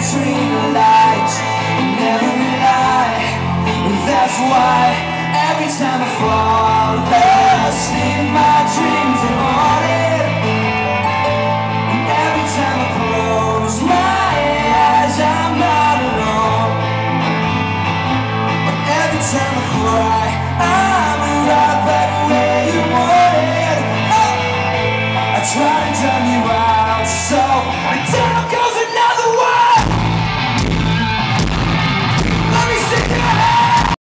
between the lights, never lie. That's why every time I fall